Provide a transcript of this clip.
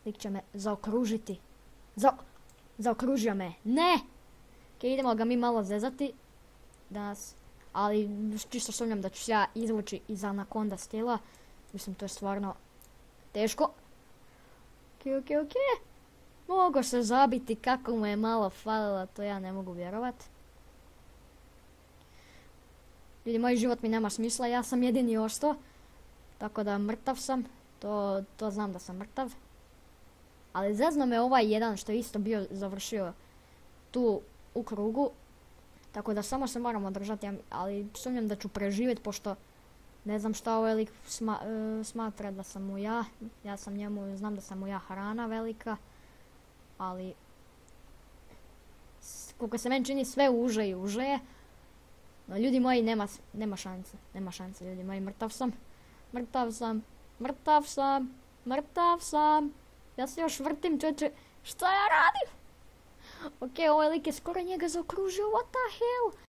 Lik će me zaokružiti. Zaokružio me. Ne! Idemo ga mi malo zezati. Danas. Ali čisto sumnjam da ću se ja izvući iz Anaconda stila. Mislim, to je stvarno teško. Ok. Mogu se zabiti kako mu je malo falilo, to ja ne mogu vjerovat. Ljudi, moj život mi nema smisla, ja sam jedini ostao. Tako da mrtav sam, to znam da sam mrtav. Ali zezno me ovaj jedan što je isto bio završio tu u krugu. Tako da samo se moram održati, ali sumnjam da ću preživjeti pošto ne znam šta ovaj lik smatra da sam mu ja. Ja sam njemu, znam da sam mu ja hrana velika. Ali koliko se meni čini sve uže i uže je. No ljudi moji, nema šanse ljudi moji, mrtav sam. Ja se još vrtim, čeče, šta ja radim? Ok, ovaj lik je skoro njega zaokružio, what the hell?